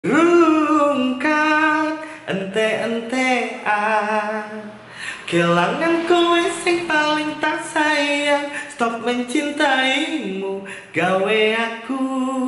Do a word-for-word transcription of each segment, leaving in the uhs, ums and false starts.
Rungkat ente-entean kelangan kowe sing paling tak sayang. Stop mencintaimu gawe aku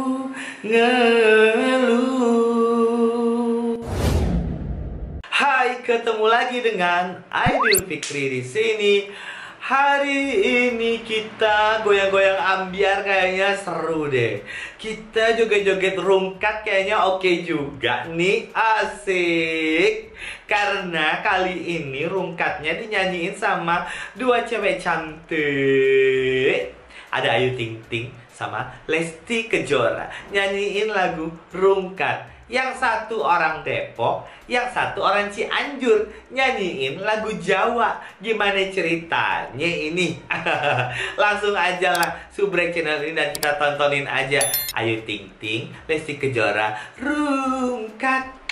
ngeluh. Hai, ketemu lagi dengan Aidil Fikri di sini. Hari ini kita goyang-goyang ambiar, kayaknya seru deh. Kita joget-joget rungkat kayaknya oke juga nih, asik. Karena kali ini rungkatnya dinyanyiin sama dua cewek cantik. Ada Ayu Ting Ting sama Lesti Kejora, nyanyiin lagu rungkat. Yang satu orang Depok, yang satu orang Cianjur, nyanyiin lagu Jawa. Gimana ceritanya ini? Langsung aja lah subrek channel ini dan kita tontonin aja Ayu Ting Ting, Lesti Kejora, rungkat.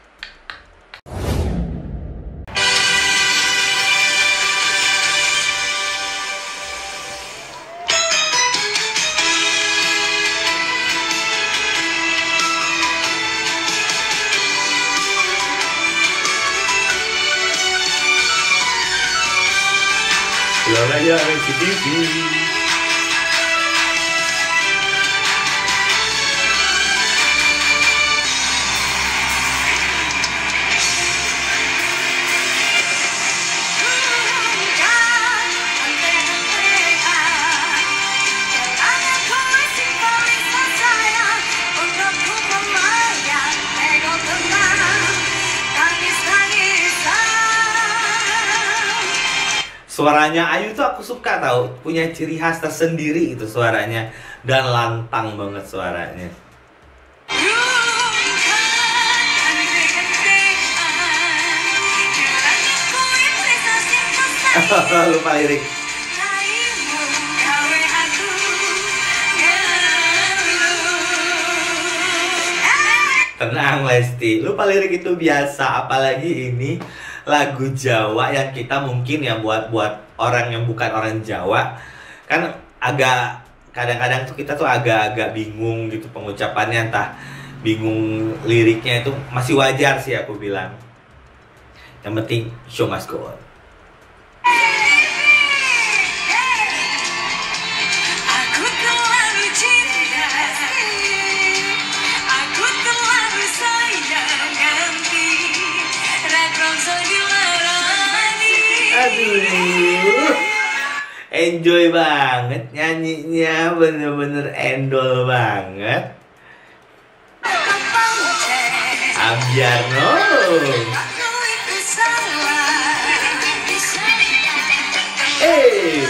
Pulang aja R C T V. Suaranya Ayu tuh aku suka tau, punya ciri khas tersendiri itu suaranya, dan lantang banget suaranya. Lupa lirik. Tenang Lesti, lupa lirik itu biasa, apalagi ini lagu Jawa yang kita mungkin ya buat buat orang yang bukan orang Jawa kan agak kadang-kadang tuh kita tuh agak-agak bingung gitu pengucapannya, entah bingung liriknya, itu masih wajar sih aku bilang. Yang penting show must go on. Aduh, enjoy banget nyanyinya, bener-bener endol banget. Ambiar no. Eh.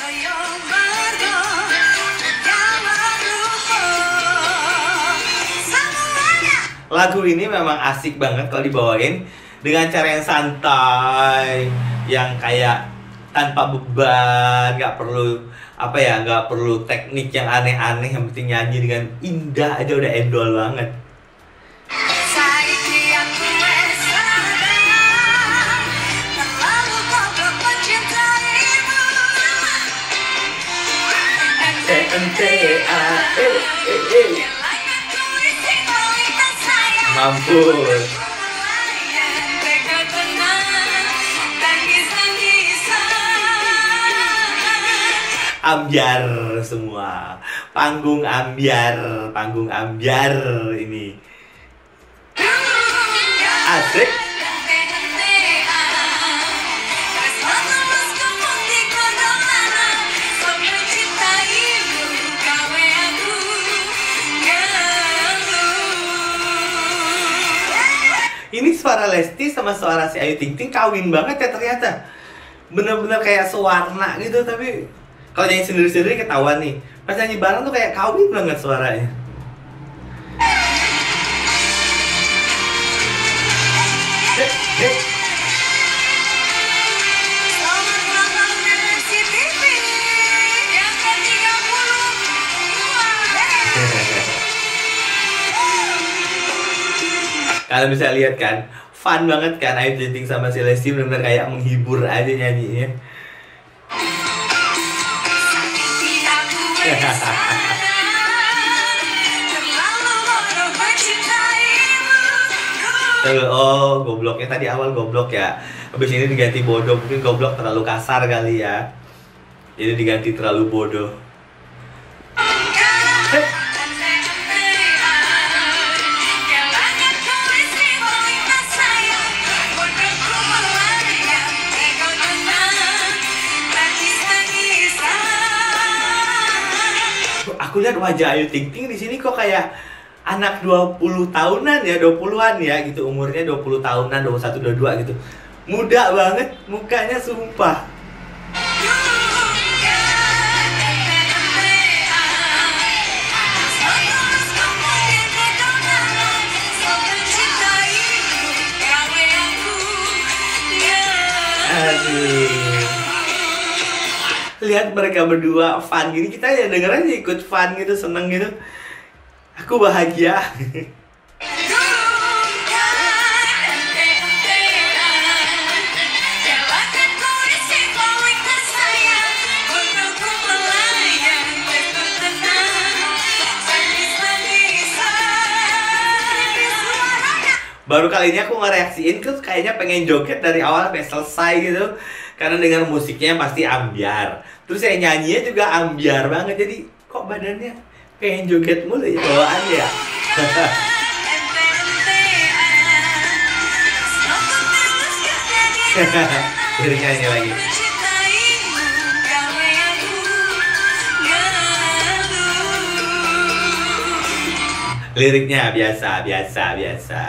Lagu ini memang asik banget kalau dibawain dengan cara yang santai, yang kayak tanpa beban, nggak perlu apa ya, nggak perlu teknik yang aneh-aneh, yang penting nyanyi dengan indah aja udah endol banget. Mampus. Ambiar semua, panggung ambiar, panggung ambiar ini asik. Ini suara Lesti sama suara si Ayu Ting Ting kawin banget ya ternyata, bener-bener kayak sewarna gitu. Tapi kalau nyanyi sendiri-sendiri ketahuan nih, pas nyanyi bareng tuh kayak kawin banget suaranya. Eh, eh. Kalian bisa lihat kan, fun banget kan Ayu Ting Ting sama si Lesti, bener-bener kayak menghibur aja nyanyinya. Oh, gobloknya tadi awal goblok ya. Habis ini diganti bodoh. Mungkin goblok terlalu kasar kali ya. Jadi diganti terlalu bodoh. Aku lihat wajah Ayu Ting Ting di sini kok kayak anak dua puluh tahunan ya, dua puluhan ya gitu, umurnya dua puluh tahunan, dua puluh satu, dua puluh dua gitu. Muda banget mukanya sumpah. Aduh. Lihat mereka berdua fun gini, kita ya denger aja ikut fun gitu, seneng gitu. Aku bahagia. Baru kali ini aku ngereaksiin tuh kayaknya pengen joget dari awal sampai selesai gitu. Karena dengan musiknya pasti ambiar. Terus saya nyanyinya juga ambiar banget. Jadi kok badannya pengen joget mulu ya bawaannya ya. Jadi nyanyi lagi. Liriknya biasa, biasa, biasa.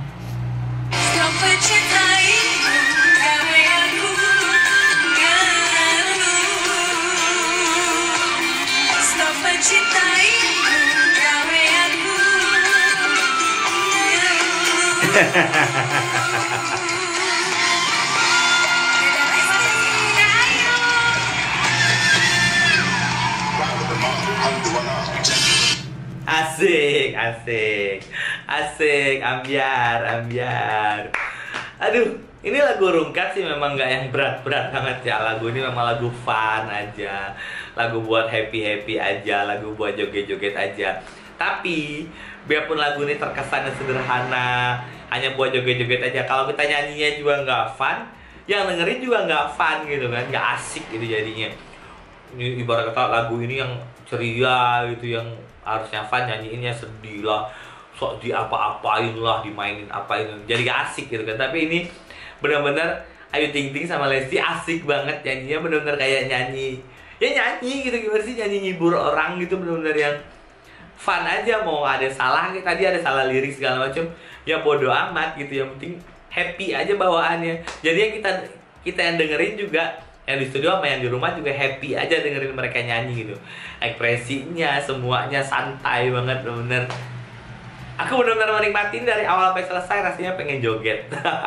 Asik, asik, asik, ambiar, ambiar. Aduh, ini lagu Rungkat sih memang nggak yang berat-berat banget ya. Lagu ini memang lagu fun aja, lagu buat happy-happy aja, lagu buat joget-joget aja. Tapi biarpun lagu ini terkesannya sederhana, hanya buat joget-joget aja, kalau kita nyanyinya juga nggak fun, yang dengerin juga nggak fun gitu kan, nggak asik gitu jadinya. Ini ibarat kata lagu ini yang ceria gitu, yang harusnya fun, nyanyiinnya sedih lah, sok di apa-apain lah, dimainin apain, jadi gak asik gitu kan. Tapi ini benar-benar Ayu Ting Ting sama Lesti asik banget nyanyinya, benar-benar kayak nyanyi, ya nyanyi gitu, gimana sih, nyanyi ngibur orang gitu, benar-benar yang fun aja. Mau ada salah, kayak tadi ada salah lirik segala macam, ya bodo amat gitu, yang penting happy aja bawaannya. Jadi yang kita kita yang dengerin juga, yang di studio sama yang di rumah juga happy aja dengerin mereka nyanyi gitu. Ekspresinya semuanya santai banget, bener-bener. Aku bener-bener menikmatin dari awal sampai selesai, rasanya pengen joget.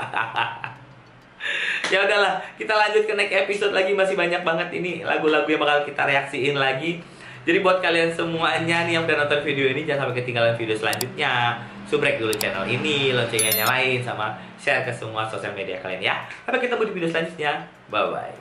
Ya udahlah, kita lanjut ke next episode lagi, masih banyak banget ini lagu-lagu yang bakal kita reaksiin lagi. Jadi buat kalian semuanya nih yang udah nonton video ini, jangan sampai ketinggalan video selanjutnya. Subrek dulu channel ini, loncengnya nyalain, sama share ke semua sosial media kalian ya. Sampai ketemu di video selanjutnya. Bye bye.